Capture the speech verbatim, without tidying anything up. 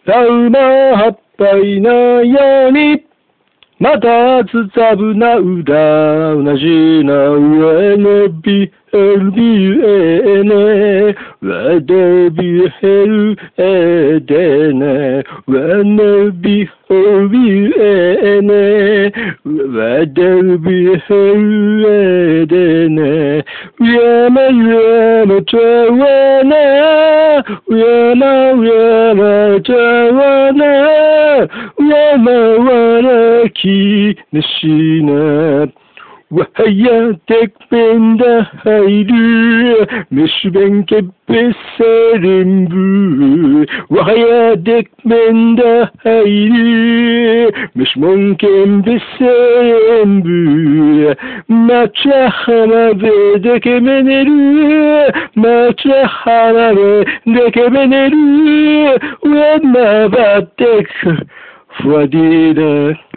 たうまはっぱいなように、またつざぶなうだ、うなじなうえのびえるびえね、わでびえるえでね、わのびおびえね、わでびえるえでね、うやまやまちゃわな、うやまやまちゃわな、うやまわなきنشينا وهيا تكبن ده هيدو مش بنكب السرنبو وهيا تكبن ده هيدو مش ممكن بالسرنبو ما تشخنا بدك من الو ما تشخنا بدك من الو وما بعدك فدينا